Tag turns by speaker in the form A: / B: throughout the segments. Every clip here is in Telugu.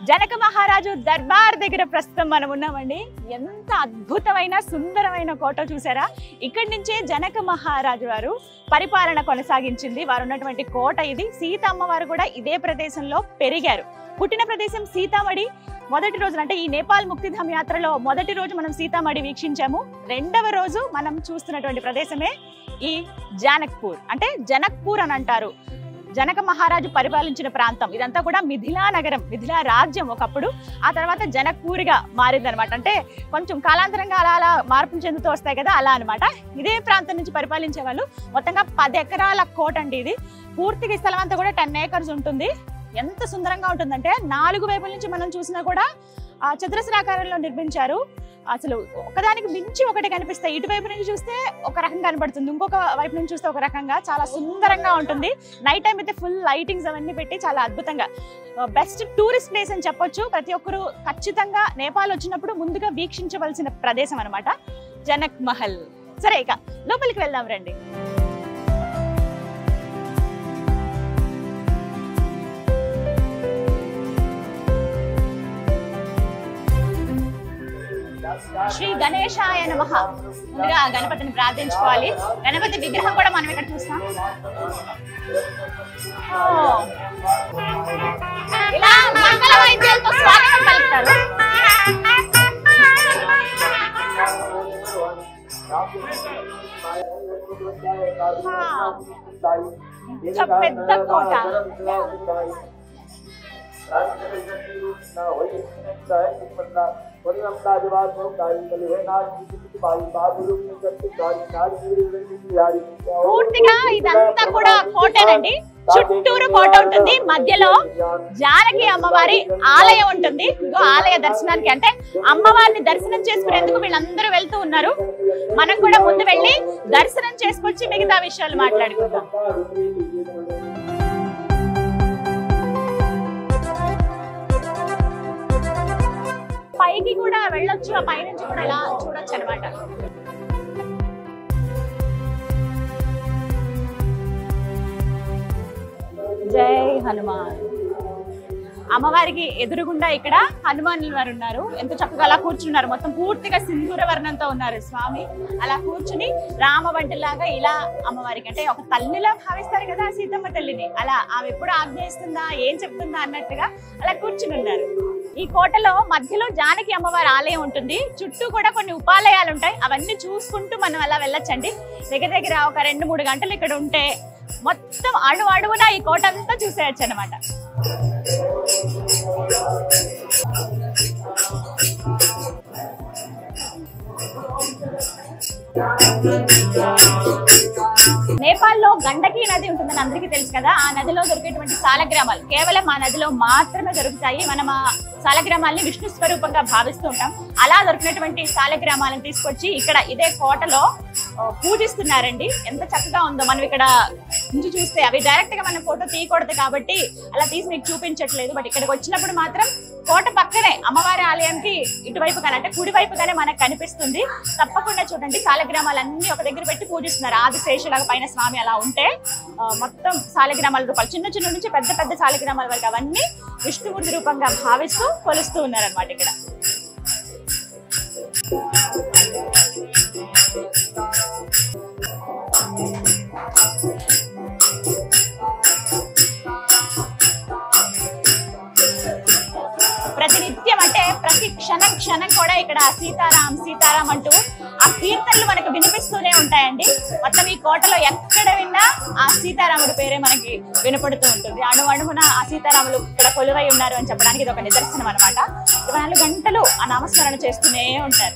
A: జనక మహారాజు దర్బార్ దగ్గర ప్రస్తుతం మనం ఉన్నామండి. ఎంత అద్భుతమైన సుందరమైన కోట చూసారా. ఇక్కడి నుంచే జనక మహారాజు వారు పరిపాలన కొనసాగించింది. వారు ఉన్నటువంటి కోట ఇది. సీతమ్మ వారు కూడా ఇదే ప్రదేశంలో పెరిగారు. పుట్టిన ప్రదేశం సీతామఢి. మొదటి రోజు అంటే ఈ నేపాల్ ముక్తిధామ్ యాత్రలో మొదటి రోజు మనం సీతామఢి వీక్షించాము. రెండవ రోజు మనం చూస్తున్నటువంటి ప్రదేశమే ఈ జానక్పూర్. అంటే జనక్పూర్ అని అంటారు. జనక మహారాజు పరిపాలించిన ప్రాంతం ఇదంతా కూడా మిథిలా నగరం, మిథిలా రాజ్యం ఒకప్పుడు. ఆ తర్వాత జనక్పూర్గా మారిందనమాట. అంటే కొంచెం కాలాంతరంగా అలా అలా మార్పులు చెందుతూ వస్తాయి కదా, అలా అనమాట. ఇదే ప్రాంతం నుంచి పరిపాలించే వాళ్ళు. మొత్తంగా 10 ఎకరాల కోట అండి ఇది. పూర్తిగా స్థలం అంతా కూడా 10 ఏకర్స్ ఉంటుంది. ఎంత సుందరంగా ఉంటుందంటే 4 వైపుల నుంచి మనం చూసినా కూడా చతురస్రాకారంలో నిర్మించారు. అసలు ఒకదానికి మించి ఒకటి కనిపిస్తాయి. ఇటువైపు నుంచి చూస్తే ఒక రకంగా కనబడుతుంది, ఇంకొక వైపు నుంచి చూస్తే ఒక రకంగా. చాలా సుందరంగా ఉంటుంది. నైట్ టైం అయితే ఫుల్ లైటింగ్స్ అవన్నీ పెట్టి చాలా అద్భుతంగా బెస్ట్ టూరిస్ట్ ప్లేస్ అని చెప్పొచ్చు. ప్రతి ఒక్కరు ఖచ్చితంగా నేపాల్ వచ్చినప్పుడు ముందుగా వీక్షించవలసిన ప్రదేశం అనమాట జనక్ మహల్. సరే, ఇక లోపలికి వెళ్దాం రండి. శ్రీ గణేశాయ నమః. ముందుగా గణపతిని ప్రార్థించుకోవాలి. గణపతి విగ్రహం కూడా మనం ఇక్కడ చూస్తాం. ఇలా మంగళ వాయిద్యాలతో స్వాగతం పలుకుతారు. పెద్ద కోట. పూర్తిగా ఇదంతా కూడా కోటేనండి. చుట్టూరు కోట ఉంటుంది. మధ్యలో జానకి అమ్మవారి ఆలయం ఉంటుంది. ఆలయ దర్శనానికి అంటే అమ్మవారిని దర్శనం చేసుకునేందుకు వీళ్ళందరూ వెళ్తూ ఉన్నారు. మనం కూడా ముందు వెళ్ళి దర్శనం చేసుకొచ్చి మిగతా విషయాలు మాట్లాడుకుందాం. పైకి కూడా వెళ్ళొచ్చు, ఆ పైనుంచి కూడా ఇలా చూడొచ్చు అనమాట. జై హనుమాన్. అమ్మవారికి ఎదురుగుండా ఇక్కడ హనుమానుల వారు ఉన్నారు. ఎంత చక్కగా అలా కూర్చున్నారు. మొత్తం పూర్తిగా సింధూర వర్ణంతో ఉన్నారు స్వామి. అలా కూర్చుని రామవంటిలాగా ఇలా అమ్మవారికి అంటే ఒక తల్లిలా భావిస్తారు కదా సీతమ్మ తల్లిని. అలా ఆమె ఎప్పుడు ఆజ్ఞయిస్తుందా, ఏం చెప్తుందా అన్నట్టుగా అలా కూర్చుని ఉన్నారు. ఈ కోటలో మధ్యలో జానకి అమ్మవారి ఆలయం ఉంటుంది. చుట్టూ కూడా కొన్ని ఉపాలయాలు ఉంటాయి. అవన్నీ చూసుకుంటూ మనం అలా వెళ్ళొచ్చండి. దగ్గర ఒక 2-3 గంటలు ఇక్కడ ఉంటే మొత్తం అడుగున ఈ కోట అంతా చూసేయచ్చు అనమాట. నేపాల్లో గండకీ నది ఉంటుందని అందరికీ తెలుసు కదా. ఆ నదిలో దొరికేటువంటి సాలగ్రామాలు కేవలం ఆ నదిలో మాత్రమే దొరుకుతాయి. మనం ఆ సాలగ్రామాలని విష్ణు స్వరూపంగా భావిస్తూ ఉంటాం. అలా దొరికినటువంటి సాలగ్రామాలను తీసుకొచ్చి ఇక్కడ ఇదే కోటలో పూజిస్తున్నారండి. ఎంత చక్కగా ఉందో. మనం ఇక్కడ నుంచి చూస్తే అవి డైరెక్ట్ గా మనం ఫోటో తీయకూడదు కాబట్టి అలా తీసి మీకు చూపించట్లేదు. బట్ ఇక్కడికి వచ్చినప్పుడు మాత్రం కోట పక్కనే అమ్మవారి ఆలయానికి ఇటువైపుగానే అంటే కుడివైపుగానే మనకు కనిపిస్తుంది. తప్పకుండా చూడండి. సాలగ్రామాలన్నీ ఒక దగ్గర పెట్టి పూజిస్తున్నారు. ఆదిశేషులాగా పైన స్వామి అలా ఉంటే మొత్తం సాలగ్రామాల రూపాలు చిన్న చిన్న నుంచి పెద్ద పెద్ద సాలగ్రామాల వరకు అవన్నీ విష్ణుమూర్తి రూపంగా భావిస్తూ కొలుస్తూ ఉన్నారనమాట ఇక్కడ. ప్రతినిత్యం అంటే ప్రతి క్షణం కూడా ఇక్కడ సీతారాం సీతారాం అంటూ ఆ కీర్తనలు మనకు వినిపిస్తూనే ఉంటాయండి. మొత్తం ఈ కోటలో ఎక్కడ విన్నా ఆ సీతారాముడి పేరే మనకి వినపడుతూ ఉంటుంది. అణువణువున ఆ సీతారాములు ఇక్కడ కొలువై ఉన్నారు అని చెప్పడానికి ఇది ఒక నిదర్శనం అనమాట. 24 గంటలు ఆ నామస్మరణ చేస్తూనే ఉంటారు.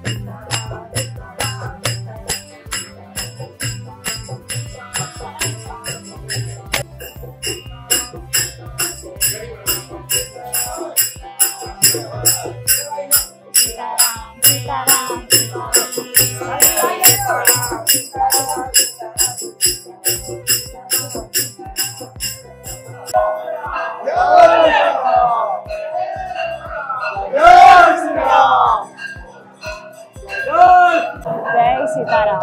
A: జై సీతారాం.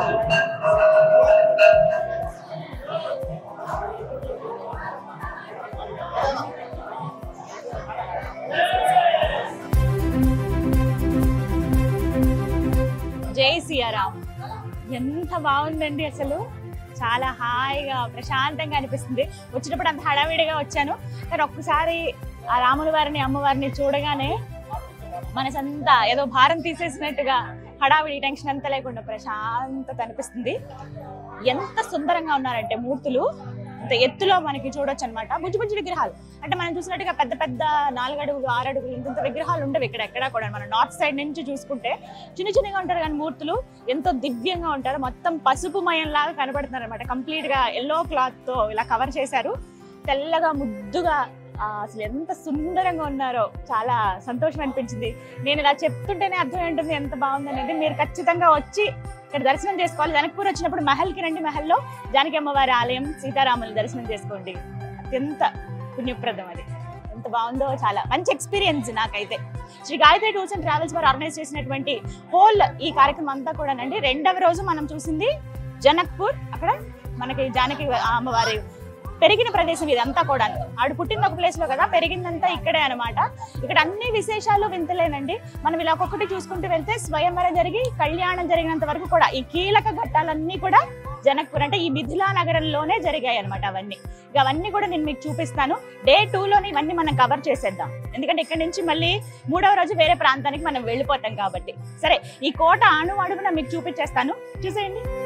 A: జై సియారాం. ఎంత బాగుందండి అసలు, చాలా హాయిగా ప్రశాంతంగా అనిపిస్తుంది. వచ్చినప్పుడు అంత హడావిడిగా వచ్చాను, కానీ ఒక్కసారి ఆ రాముల వారిని అమ్మవారిని చూడగానే మనసంతా ఏదో భారం తీసేసినట్టుగా హడావిడి టెన్షన్ అంతా లేకుండా ప్రశాంతత అనిపిస్తుంది. ఎంత సుందరంగా ఉన్నారంటే మూర్తులు, అంత ఎత్తులో మనకి చూడొచ్చు అనమాట. బుజ్జి బుజ్జి విగ్రహాలు, అంటే మనం చూసినట్టుగా పెద్ద పెద్ద 4 అడుగులు 6 అడుగులు ఇంత విగ్రహాలు ఉండవు ఇక్కడ ఎక్కడా కూడా. మనం నార్త్ సైడ్ నుంచి చూసుకుంటే చిన్న చిన్నగా ఉంటారు, కానీ మూర్తులు ఎంతో దివ్యంగా ఉంటారు. మొత్తం పసుపు మయంలాగా కనబడుతున్నారు అనమాట. కంప్లీట్ గా ఎల్లో క్లాత్ తో ఇలా కవర్ చేశారు, తెల్లగా ముద్దుగా. అసలు ఎంత సుందరంగా ఉన్నారో, చాలా సంతోషం అనిపించింది. నేను ఇలా చెప్తుంటేనే అర్థం ఏంటుంది ఎంత బాగుందనేది. మీరు ఖచ్చితంగా వచ్చి ఇక్కడ దర్శనం చేసుకోవాలి. జనక్పూర్ వచ్చినప్పుడు మహల్కి రండి, మహల్లో జానకి అమ్మవారి ఆలయం, సీతారాముల దర్శనం చేసుకోండి. అత్యంత పుణ్యప్రదం అది. ఎంత బాగుందో, చాలా మంచి ఎక్స్పీరియన్స్ నాకైతే. Sri Gayatri tours and travels వారు ఆర్గనైజ్ చేసినటువంటి హోల్ ఈ కార్యక్రమం అంతా కూడానండి. 2వ రోజు మనం చూసింది జనక్పూర్, అక్కడ మనకి జానకి అమ్మవారి పెరిగిన ప్రదేశం ఇదంతా కూడా. ఆడు పుట్టింది ఒక ప్లేస్ లో కదా, పెరిగిందంతా ఇక్కడే అనమాట. ఇక్కడ అన్ని విశేషాలు వింతలేనండి. మనం ఇలా ఒక్కొక్కటి చూసుకుంటూ వెళ్తే స్వయంవరం జరిగి కళ్యాణం జరిగినంత వరకు కూడా ఈ కీలక ఘట్టాలన్నీ కూడా జనక్పూర్ అంటే ఈ మిథిలా నగరంలోనే జరిగాయి అనమాట. అవన్నీ కూడా నేను మీకు చూపిస్తాను. డే 2లోనే ఇవన్నీ మనం కవర్ చేసేద్దాం, ఎందుకంటే ఇక్కడ నుంచి మళ్ళీ 3వ రోజు వేరే ప్రాంతానికి మనం వెళ్ళిపోతాం కాబట్టి. సరే, ఈ కోట అణువణువున మీకు చూపించేస్తాను, చూసేయండి.